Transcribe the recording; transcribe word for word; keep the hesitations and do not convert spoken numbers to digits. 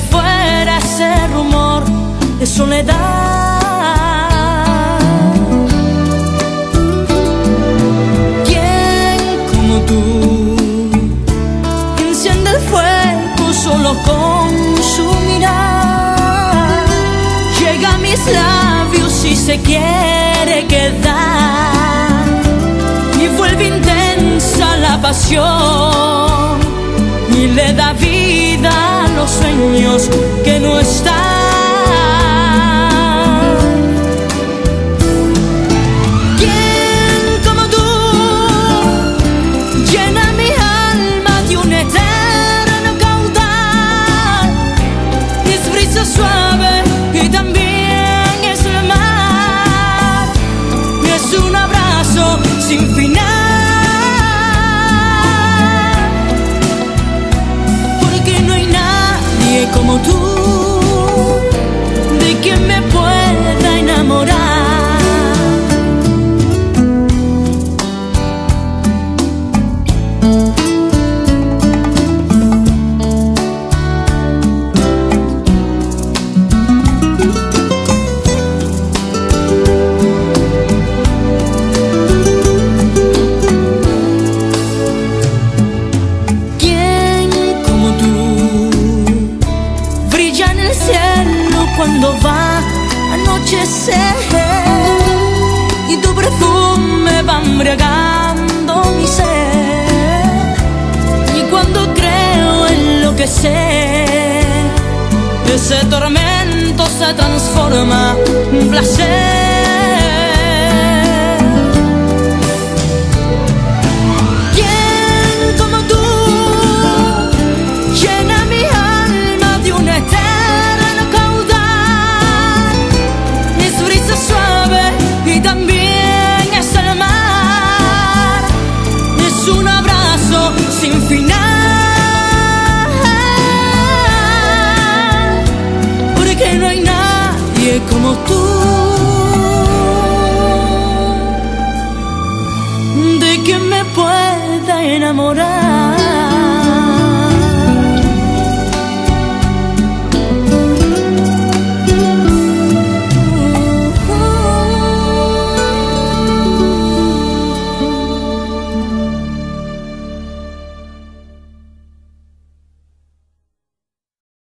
fuera ese rumor de soledad. ¿Quién como tú enciende el fuego solo con su mirar? Llega a mis labios y se quiere quedar, y vuelve intensa la pasión, y le da vida a los sueños que no están. ¿Quién como tú llena mi alma de un eterno caudal? Es brisa suave y también es el mar, es un abrazo sin final. Como tú, de quien me pueda enamorar. ¿Quién como tú brilla en el cielo cuando va a anochecer, y tu perfume va embriagando mi ser? Y cuando creo enloquecer, ese tormento se transforma en placer. Sin final, porque no hay nadie como tú, de quien me pueda enamorar.